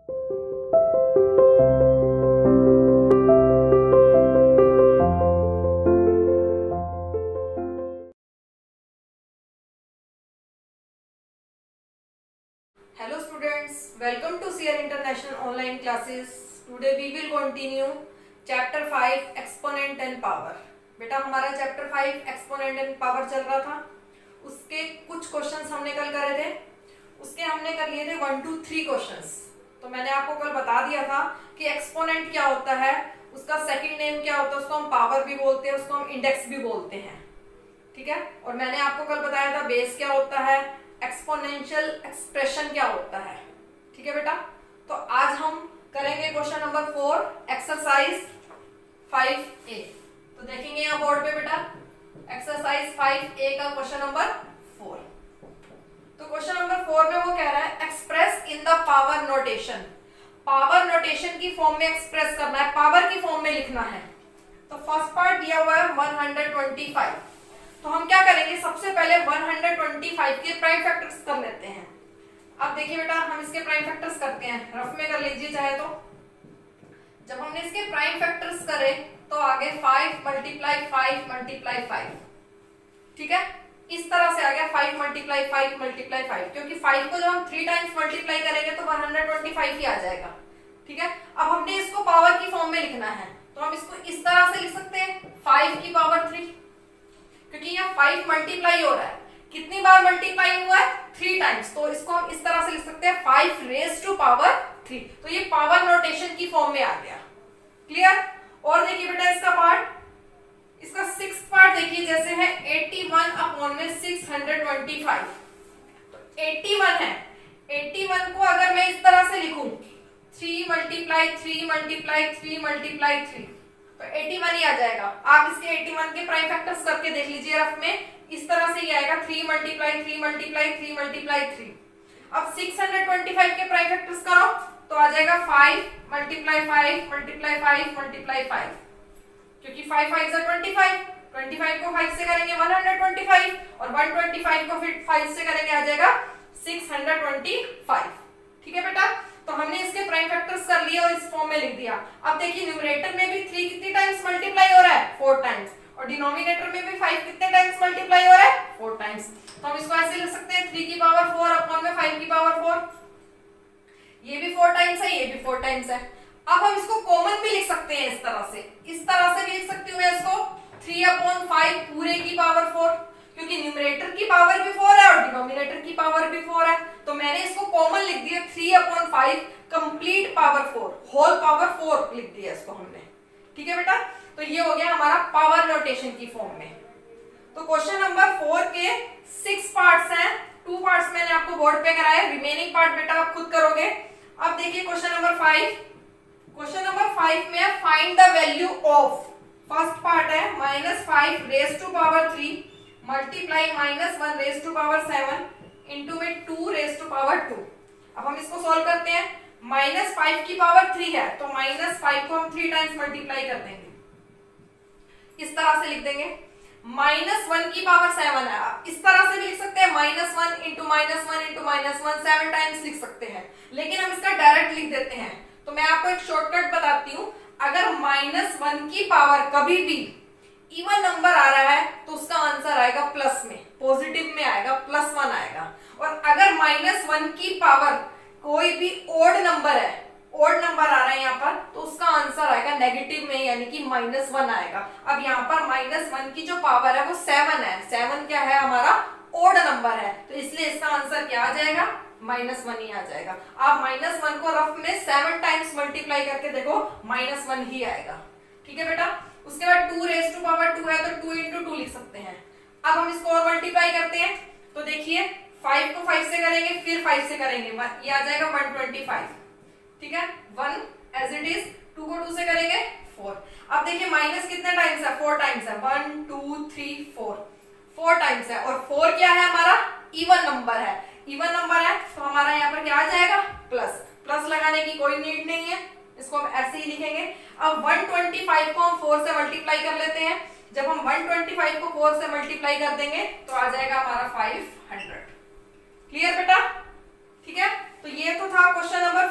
Hello students, welcome to CR International online classes. Today we will continue chapter 5 exponent and power. बेटा हमारा chapter 5 exponent and power चल रहा था, उसके कुछ क्वेश्चंस हमने कल करे थे, उसके हमने कर लिए थे 1 2 3 क्वेश्चंस। तो मैंने आपको कल बता दिया था कि एक्सपोनेंट क्या होता है, उसका सेकंड नेम क्या होता है, उसको हम पावर भी बोलते हैं, उसको हम इंडेक्स भी बोलते हैं, ठीक है। और मैंने आपको कल बताया था बेस क्या होता है, एक्सपोनेंशियल एक्सप्रेशन क्या होता है, ठीक है बेटा। तो आज हम करेंगे क्वेश्चन नंबर 4 एक्सरसाइज 5A। तो देखेंगे यहाँ बोर्ड पे बेटा एक्सरसाइज 5A का क्वेश्चन नंबर 4। तो क्वेश्चन नंबर 4 में वो कह रहा है express in the power notation. Power notation की फॉर्म में एक्सप्रेस करना है, पावर की फॉर्म में लिखना है। तो फर्स्ट पार्ट दिया हुआ है 125। तो हम क्या करेंगे, सबसे पहले 125 के प्राइम फैक्टर्स कर लेते हैं। अब देखिए बेटा हम इसके प्राइम फैक्टर्स करते हैं, रफ में कर लीजिए चाहे तो। जब हमने इसके प्राइम फैक्टर्स करे तो आगे 5 मल्टीप्लाई 5 मल्टीप्लाई 5, ठीक है। इस तरह से आ गया 5 मल्टीप्लाई 5 मल्टीप्लाई 5, क्योंकि 5 को जब हम 3 टाइम्स मल्टीप्लाई करेंगे तो 125 ही आ जाएगा, ठीक है। अब हमने इसको पावर की फॉर्म में लिखना है, तो हम इसको इस तरह से लिख सकते हैं 5 की पावर 3, क्योंकि यहाँ 5 मल्टीप्लाई हो रहा है, कितनी बार मल्टीप्लाई हुआ है 3 टाइम्स, तो इसको हम इस तरह से लिख सकते हैं 5 रेज टू पावर 3। तो ये पावर नोटेशन की फॉर्म में आ गया, क्लियर। और देखिए बेटा इसका पार्ट, इसका 6th पार्ट देखिए जैसे है 81 अपॉन में 625। तो 81 है, 81 को अगर मैं इस तरह से लिखूं 3 मल्टीप्लाई 3 मल्टीप्लाई 3 मल्टीप्लाई 3, तो 81 ही आ जाएगा। आप इसके 81 के प्राइम फैक्टर्स करके देख लीजिए रफ में, इस तरह से ही आएगा 3 मल्टीप्लाई 3 मल्टीप्लाई 3 मल्टीप्लाई 3। अब 625 के प्राइम फैक्टर्स करो तो आ जाएगा 5 मल्टीप्लाई 5 मल्टीप्लाई 5 मल्टीप्लाई 5, क्योंकि 5 5 से 25 को 5 से करेंगे 125, और 125 को फिर 5 से करेंगे आ जाएगा 625, ठीक है बेटा। तो हमने इसके प्राइम फैक्टर्स कर लिए और इस फॉर्म में लिख दिया। अब देखिए न्यूमरेटर में भी 3 कितनी टाइम्स मल्टीप्लाई हो रहा है 4 टाइम्स, और डिनोमिनेटर में भी 5 कितने टाइम्स मल्टीप्लाई हो रहा है 4 टाइम्स। तो हम इसको ऐसे लिख सकते हैं 3 की पावर 4 अपॉन में 5 की पावर 4। ये भी 4 टाइम्स है, ये भी 4 टाइम्स है। अब हम इसको कॉमन भी लिख सकते हैं, इस तरह से भी लिख सकती हूँ मैं इसको 3 अपॉन 5 पूरे की पावर 4, क्योंकि न्यूमरेटर की पावर भी 4 है और डिनोमिनेटर की पावर भी 4 है। तो मैंने इसको कॉमन लिख दिया 3 upon 5 complete power 4, whole power 4 लिख दिया इसको हमने, ठीक है बेटा। तो ये हो गया हमारा पावर नोटेशन की फॉर्म में। तो क्वेश्चन नंबर 4 के 6 पार्ट्स हैं, 2 पार्ट्स मैंने आपको बोर्ड पे कराए, रिमेनिंग पार्ट बेटा आप खुद करोगे। अब देखिए क्वेश्चन नंबर 5, क्वेश्चन नंबर 5 में find the value of, first part है -5 raise to power 3 multiply -1 raise to power 7 into में 2 रेज टू पावर 2। अब हम इसको सॉल्व करते हैं। -5 की पावर 3 है, तो -5 को हम 3 टाइम्स मल्टीप्लाई कर देंगे, इस तरह से लिख देंगे। -1 की पावर 7 है, इस तरह से भी लिख सकते हैं -1 इंटू -1 इंटू -1 7 टाइम्स लिख सकते हैं, लेकिन हम इसका डायरेक्ट लिख देते हैं। तो मैं आपको एक शॉर्टकट बताती हूँ, अगर -1 की पावर कभी भी इवन नंबर आ रहा है तो उसका आंसर आएगा प्लस में, पॉजिटिव में आएगा, +1 आएगा। और अगर -1 की पावर कोई भी ओड नंबर है, ओड नंबर आ रहा है यहाँ पर, तो उसका आंसर आएगा नेगेटिव में, यानी कि -1 आएगा। अब यहाँ पर -1 की जो पावर है वो 7 है, 7 क्या है हमारा ओड नंबर है, तो इसलिए इसका आंसर क्या आ जाएगा -1 ही आ जाएगा। आप -1 को रफ में 7 टाइम्स मल्टीप्लाई करके देखो -1 ही आएगा, ठीक है बेटा। उसके बाद 2 रेज टू पावर 2 है, तो 2 इंटू 2 लिख सकते हैं। अब हम इसको और मल्टीप्लाई करते हैं, तो देखिए 5 को 5 से करेंगे, फिर 5 से करेंगे, ये आ जाएगा 125, ठीक है। 1 एज इट इज, 2 को 2 से करेंगे 4। अब देखिए माइनस कितने टाइम्स है 4 टाइम्स है, 1 2 3 4 टाइम्स है, और 4 क्या है हमारा इवन नंबर है, इवन नंबर है, तो हमारा यहाँ पर क्या आ जाएगा प्लस लगाने की कोई नीड नहीं है, इसको हम ऐसे ही लिखेंगे। अब 125 को हम 4 से मल्टीप्लाई कर लेते हैं, जब हम 125 को 4 से मल्टीप्लाई कर देंगे तो आ जाएगा हमारा 500। क्लियर बेटा, ठीक है। तो ये तो था क्वेश्चन नंबर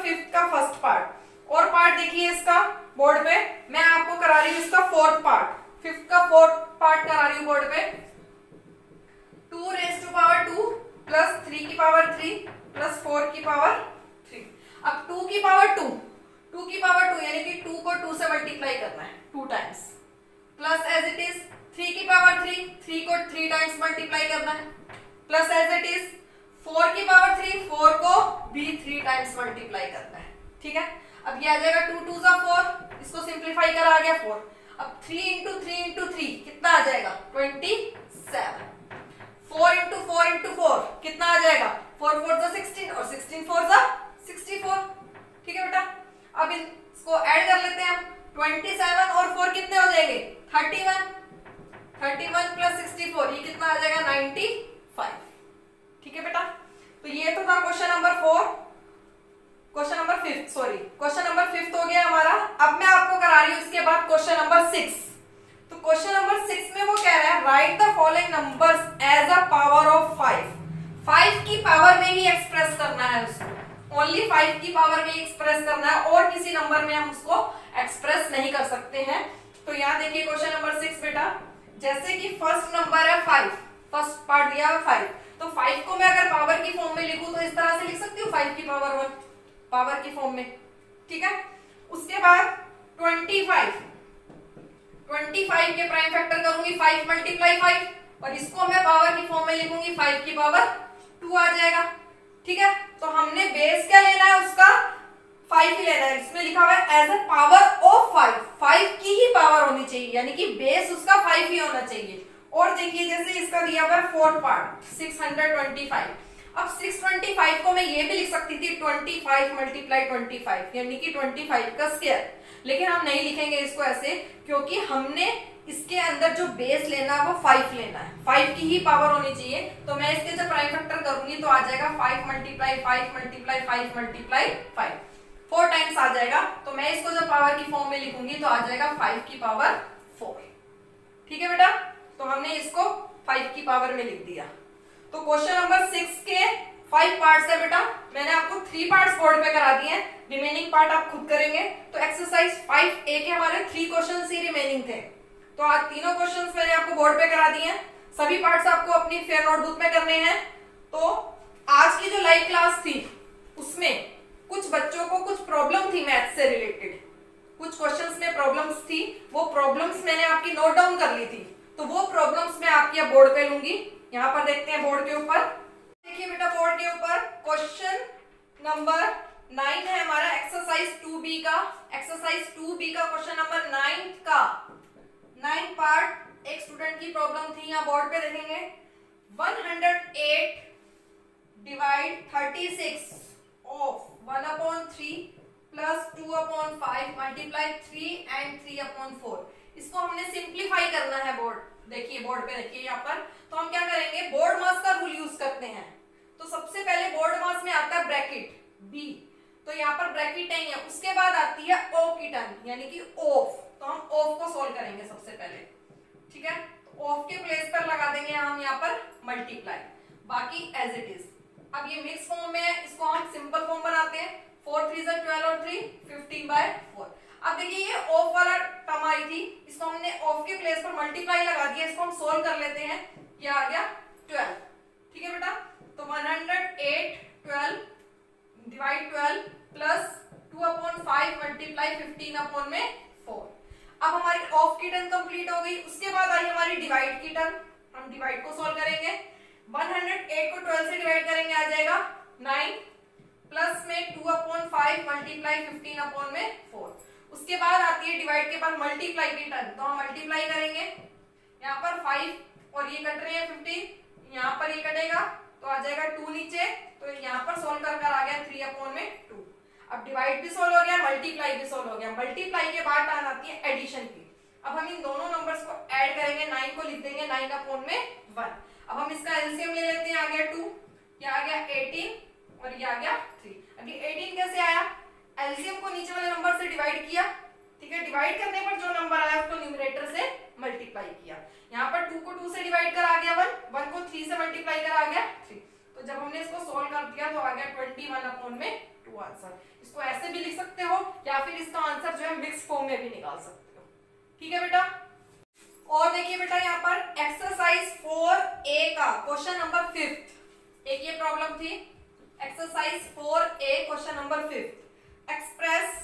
5th का फर्स्ट पार्ट। और पार्ट देखिए इसका बोर्ड पे, मैं आपको करा रही हूँ इसका 4th पार्ट। 5th का 4th पार्ट करा रही हूँ बोर्ड पे। 2 raised to power 2 प्लस 3 की पावर 3 प्लस 4 की पावर 3। अब 2 की पावर 2 यानी कि 2 को 2 से मल्टीप्लाई करना है 2 times, plus as it is 3 की पावर 3 को 3 टाइम्स मल्टीप्लाई करना है, प्लस एज इट इज 4 की पावर 4 को भी 3 टाइम्स मल्टीप्लाई करना है। ठीक है, अब ये आ जाएगा 2 2 जा 4, इसको सिंप्लीफाई करा आ गया 4। अब 3 इंटू 3 कितना आ जाएगा 27। 4 इंटू 4 कितना आ जाएगा 4 4 जा 16 और 16 4 जा 64। ठीक है बेटा, अब इसको ऐड कर लेते हैं हम। 27 और 4 कितने हो जाएंगे 31 प्लस 64 ये कितना आ जाएगा 95। ठीक है बेटा, तो ये तो था क्वेश्चन नंबर 5 हो गया हमारा। अब मैं आपको करा रही हूँ इसके बाद क्वेश्चन नंबर 6। तो क्वेश्चन नंबर 6 में वो कह रहा है write the following numbers as a power of 5 की पावर में ही एक्सप्रेस करना है उसको, ओनली 5 की पावर में एक्सप्रेस करना है और किसी नंबर में हम उसको एक्सप्रेस नहीं कर सकते हैं। तो यहाँ देखिए क्वेश्चन नंबर 6 बेटा, जैसे कि फर्स्ट नंबर है 5, फर्स्ट पार्ट दिया है 5, तो 5 को मैं अगर पावर की फॉर्म में लिखूं तो इस तरह से लिख सकती हूँ 5 की पावर 1 पावर की फॉर्म में। ठीक है, उसके बाद 25 के प्राइम फैक्टर करूंगी 5 मल्टीप्लाई 5 और इसको मैं पावर की फॉर्म में लिखूंगी 5 की पावर 2 आ जाएगा। ठीक है, तो हमने बेस क्या लेना है उसका 5 ही लेना है। इसमें लिखा हुआ है एज अ पावर ऑफ 5 की ही पावर होनी चाहिए, यानी कि बेस उसका 5 ही होना चाहिए। और देखिए जैसे इसका दिया हुआ है 4th पार्ट 625। अब 625 को मैं ये भी लिख सकती थी 25 मल्टीप्लाई 25 यानी कि 25 का स्क्वायर, लेकिन हम नहीं लिखेंगे इसको ऐसे क्योंकि हमने इसके अंदर जो बेस लेना है वो 5 लेना है, 5 की ही पावर होनी चाहिए। तो मैं इसके जब प्राइम फैक्टर करूंगी तो आ जाएगा 5 मल्टीप्लाई 5 मल्टीप्लाई 5 मल्टीप्लाई 5 4 टाइम्स आ जाएगा। तो मैं इसको जब पावर की फॉर्म में लिखूंगी तो आ जाएगा 5 की पावर 4। ठीक है बेटा, तो हमने इसको 5 की पावर में लिख दिया। तो क्वेश्चन नंबर 6 के 5 पार्ट्स है बेटा, मैंने आपको 3 पार्ट्स बोर्ड पे करा दिए हैं, रिमेनिंग पार्ट आप खुद करेंगे। तो एक्सरसाइज 5A के हमारे 3 क्वेश्चंस ही रिमेनिंग थे, तो आज तीनों क्वेश्चंस मैंने आपको बोर्ड पे करा दिए हैं। सभी पार्ट्स आपको अपनी फेयर नोटबुक में करने हैं। तो आज की जो लाइव क्लास थी उसमें कुछ बच्चों को कुछ प्रॉब्लम थी मैथ्स से रिलेटेड, कुछ क्वेश्चंस में प्रॉब्लम्स थी, वो प्रॉब्लम्स मैंने आपकी नोट डाउन कर ली थी, तो वो प्रॉब्लम्स मैं आपकी अब बोर्ड पे लूंगी। यहाँ पर देखते हैं बोर्ड के ऊपर, देखिए बेटा बोर्ड के ऊपर क्वेश्चन नंबर 9 है हमारा एक्सरसाइज 2B का। एक्सरसाइज 2B का क्वेश्चन नंबर 9 पार्ट एक स्टूडेंट की प्रॉब्लम थी, यहाँ बोर्ड पे देखेंगे 108 divide 36 of 1/3 plus 2/5 multiply 3 and 3/4। इसको हमने सिंप्लीफाई करना है बोर्ड, देखिए बोर्ड पे देखिए यहाँ पर। तो हम क्या करेंगे, बोर्ड मास का रूल यूज करते हैं। तो सबसे पहले बोर्ड मास में आता है ब्रैकेट B, तो यहाँ पर ब्रैकेट नहीं है, उसके बाद आती है O की टर्म यानी कि ऑफ। तो हम ऑफ को सोल्व करेंगे सबसे पहले। ठीक है, तो ऑफ के प्लेस पर लगा देंगे हम यहाँ पर मल्टीप्लाई, बाकी एज इट इज। अब ये मिक्स फॉर्म में है, इसको हम सिंपल फॉर्म बनाते हैं 4 3 12 और 3 15/4। अब देखिए ये ऑफ वाला टर्म आई थी, इसको हमने ऑफ के प्लेस पर मल्टीप्लाई लगा दिया, इसको हम सोल्व कर लेते हैं। क्या आ गया 12। ठीक है बेटा, तो 108 12 डिवाइड 12 प्लस 2/5 मल्टीप्लाई 15/4। अब हमारी ऑफ की टर्म कंप्लीट हो गई। उसके बाद आई हमारी डिवाइड की टर्म, हम डिवाइड को सोल्व करेंगे। 108 को 12 से डिवाइड करेंगे आ जाएगा 9 प्लस में 2/5 मल्टीप्लाई 15/4। उसके बाद आती है डिवाइड के बाद मल्टीप्लाई की टर्म, तो हम मल्टीप्लाई करेंगे। यहाँ पर 5 और ये कट रहे हैं 15, यहाँ पर ये कटेगा तो आ जाएगा 2 नीचे, तो यहाँ पर सोल्व कर आ गया 3/2। अब डिवाइड भी सोल्व हो गया, मल्टीप्लाई भी सोल्व हो गया। मल्टीप्लाई के बाद टर्न आती है एडिशन की। अब हम इन दोनों नंबर्स को ऐड करेंगे, 9 को लिख देंगे 9/1। अब हम इसका एलसीएम ले लेते हैं, आ गया 2, ये आ गया 18 और ये आ गया 3। अब ये 18 कैसे आया, एलसीएम को नीचे वाले नंबर से डिवाइड किया। ठीक है, डिवाइड करने पर जो नंबर आया उसको न्यूमरेटर से मल्टीप्लाई किया। यहाँ पर 2 को 2 से डिवाइड कर आ गया 1 को 3 से मल्टीप्लाई कर आ गया 3। तो जब हमने इसको सोल्व कर दिया तो आ गया 21/2 टू आंसर। इसको ऐसे भी लिख सकते हो या फिर इसका आंसर जो है मिक्स फॉर्म में भी निकाल सकते हो। ठीक है बेटा। और देखिए बेटा यहाँ पर एक्सरसाइज 4A का क्वेश्चन नंबर 5th एक ये प्रॉब्लम थी। Exercise 4A question number 5th express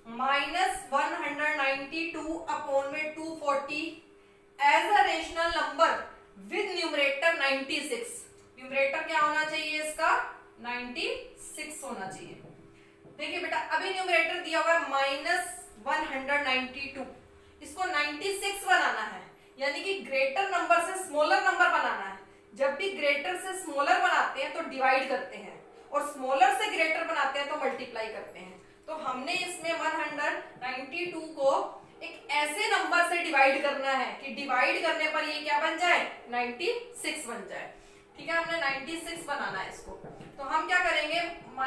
-192 upon में 240 as a rational number with numerator 96। Numerator क्या होना चाहिए इसका 96 होना चाहिए। देखिए बेटा अभी न्यूमरेटर दिया हुआ है -192, इसको 96 बनाना है, यानी कि ग्रेटर नंबर से स्मॉलर नंबर बनाना है। जब भी ग्रेटर से स्मॉलर बनाते हैं तो डिवाइड करते हैं और स्मॉलर से ग्रेटर बनाते हैं तो मल्टीप्लाई करते हैं। तो हमने इसमें 192 को एक ऐसे नंबर से डिवाइड करना है कि डिवाइड करने पर ये क्या बन जाए 96 बन जाए। ठीक है, हमने 96 बनाना है इसको। तो हम क्या करेंगे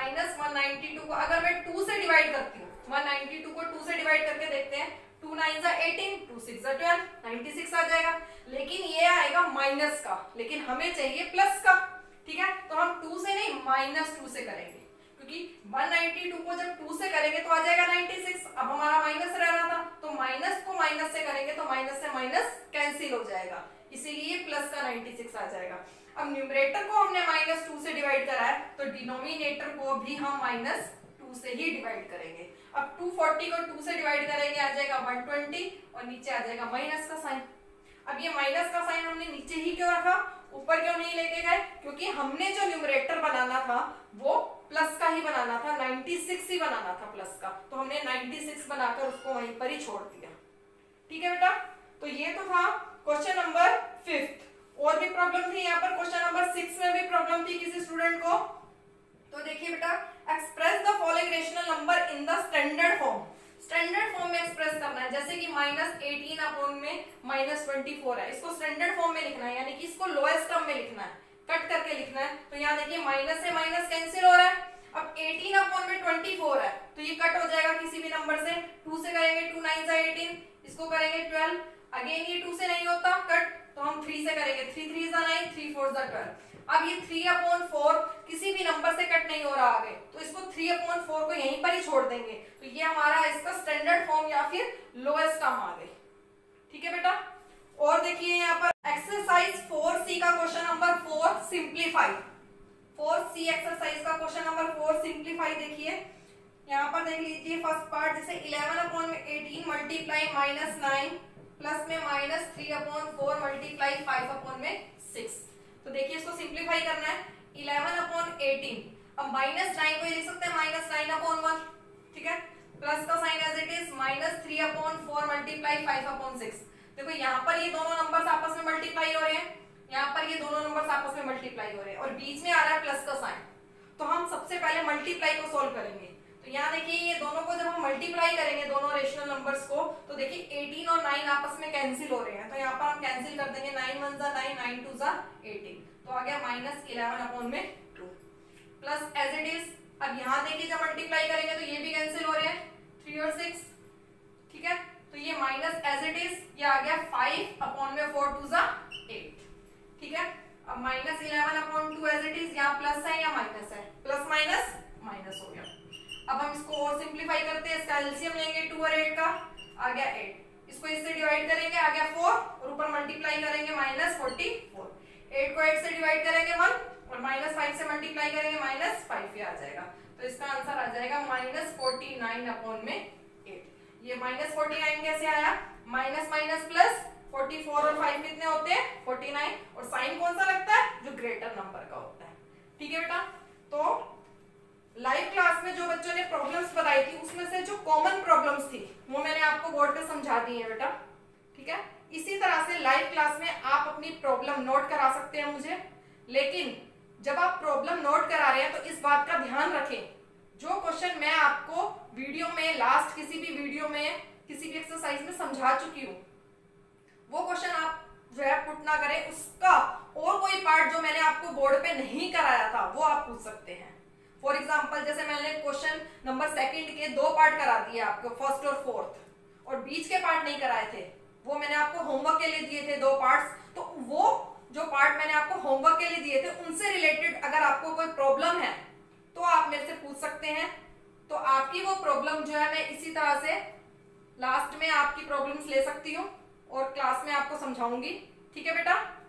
-192 को अगर मैं 2 से डिवाइड करती हूँ, 192 को 2 से डिवाइड करके देखते हैं, 2 9 18, 2 6 12, 96 आ जाएगा। लेकिन ये आएगा माइनस का, लेकिन हमें चाहिए प्लस का। ठीक है, तो हम 2 से नहीं -2 से करेंगे, क्योंकि 192 को जब 2 से करेंगे तो आ जाएगा 96। अब हमारा माइनस रह रहा था, तो माइनस को माइनस से करेंगे तो माइनस से माइनस कैंसिल हो जाएगा, इसीलिए प्लस का 96 आ जाएगा। अब न्यूमरेटर को हमने -2 से डिवाइड करा है, तो डिनोमिनेटर को भी हम -2 से ही डिवाइड करेंगे। अब 240 को 2 से डिवाइड करेंगे, आ जाएगा 120 और नीचे आ जाएगा माइनस का साइन। अब ये माइनस का साइन हमने नीचे ही क्यों रखा, ऊपर क्यों नहीं लेके गए, क्योंकि हमने जो न्यूमरेटर बनाना था वो प्लस का ही बनाना था, 96 ही बनाना था प्लस का, तो हमने 96 बनाकर उसको वहीं पर ही छोड़ दिया। ठीक है बेटा, तो ये तो था क्वेश्चन नंबर 5th। और भी प्रॉब्लम थी यहाँ पर, क्वेश्चन नंबर 6 में भी प्रॉब्लम थी किसी स्टूडेंट को। तो देखिए बेटा, express the following rational number in the standard form. Standard form में एक्सप्रेस करना है, जैसे कि -18 अपॉन में -24 है, इसको स्टैंडर्ड फॉर्म में लिखना है, यानी कि इसको लोएस्ट टर्म में लिखना है, कट करके लिखना है। तो यहाँ देखिए माइनस से माइनस कैंसिल हो रहा है। अब 18 अपॉन में 24 है, तो ये कट हो जाएगा किसी भी नंबर से। 2 से करेंगे 2 9 18, इसको करेंगे 12, अगेन ये 2 से नहीं होता कट, तो हम 3 से करेंगे, 3 3 9, 3 4 12। अब ये 3/4 किसी भी नंबर से कट नहीं हो रहा आगे, तो इसको 3/4 को यहीं पर ही छोड़ देंगे, तो ये हमारा इसका स्टैंडर्ड फॉर्म या फिर लोएस्ट टर्म आ गई। ठीक है बेटा। और देखिए यहाँ पर एक्सरसाइज 4C का question number 4 simplify. 4C exercise का क्वेश्चन नंबर 4 सिंप्लीफाई देखिए, यहाँ पर देख लीजिए फर्स्ट पार्ट, जैसे 11/18 मल्टीप्लाई -9 प्लस में -3/4 मल्टीप्लाई 5/6। तो देखिए इसको सिंप्लीफाई करना है, 11/18, अब -9 को ये लिख सकते हैं -9/1। ठीक है, प्लस का sign as it is -3/4 multiply 5/6। देखो यहाँ पर ये दोनों नंबर्स आपस में मल्टीप्लाई हो रहे हैं, यहाँ पर ये दोनों नंबर्स आपस में मल्टीप्लाई हो रहे हैं और बीच में आ रहा है प्लस का साइन। तो हम सबसे पहले मल्टीप्लाई को सोल्व करेंगे। तो यहाँ देखिए ये दोनों को जब हम मल्टीप्लाई करेंगे, दोनों रेशनल नंबर्स को, तो देखिए 18 और 9 आपस में कैंसिल हो रहे हैं, तो यहाँ पर हम कैंसिल कर देंगे, 9 1 जा 9, 9 2 जा 18, तो आ गया -11/2 प्लस एज इट इज। अब यहाँ देखिए जब मल्टीप्लाई करेंगे तो ये भी कैंसिल हो रहे हैं, 3 और 6। ठीक है, तो ये माइनस एज इट इज, ये आ गया 5/4 2 जा 8। ठीक है, अब -11/2 एज इट इज, यहाँ प्लस है या माइनस है, प्लस माइनस माइनस हो गया। अब हम इसको और सिंप्लीफाई करते हैं, इसका एलसीएम लेंगे 2 और 8 का, आ गया 8, इसको इससे डिवाइड करेंगे, आ गया 4 और ऊपर मल्टीप्लाई करेंगे -44, 8 को 8 से डिवाइड करेंगे 1 और -5 से मल्टीप्लाई करेंगे -5, ये आ जाएगा। तो इसका आंसर आ जाएगा -49/8। ये -49 कैसे आया, माइनस माइनस प्लस, 44 और 5 कितने होते हैं 49, और साइन कौन सा लगता है, जो ग्रेटर नंबर का होता है। ठीक है बेटा, तो लाइव क्लास में जो बच्चों ने प्रॉब्लम्स बताई थी उसमें से जो कॉमन प्रॉब्लम्स थी वो मैंने आपको बोर्ड पे समझा दी है बेटा। ठीक है, इसी तरह से लाइव क्लास में आप अपनी प्रॉब्लम नोट करा सकते हैं मुझे, लेकिन जब आप प्रॉब्लम नोट करा रहे हैं तो इस बात का ध्यान रखें, जो क्वेश्चन मैं आपको वीडियो में लास्ट किसी भी वीडियो में किसी भी एक्सरसाइज में समझा चुकी हूँ, वो क्वेश्चन आप जो है पुट ना करें, उसका और कोई पार्ट जो मैंने आपको बोर्ड पे नहीं कराया था वो आप पूछ सकते हैं। फॉर एग्जाम्पल, जैसे मैंने क्वेश्चन नंबर 2 के 2 पार्ट करा दिए आपको, फर्स्ट और फोर्थ, और बीच के पार्ट नहीं कराए थे, वो मैंने आपको होमवर्क के लिए दिए थे 2 पार्ट्स। तो वो जो पार्ट मैंने आपको होमवर्क के लिए दिए थे उनसे रिलेटेड अगर आपको कोई प्रॉब्लम है तो आप मेरे से पूछ सकते हैं। तो आपकी वो प्रॉब्लम जो है मैं इसी तरह से लास्ट में आपकी प्रॉब्लम्स ले सकती हूँ और क्लास में आपको समझाऊंगी। ठीक है बेटा।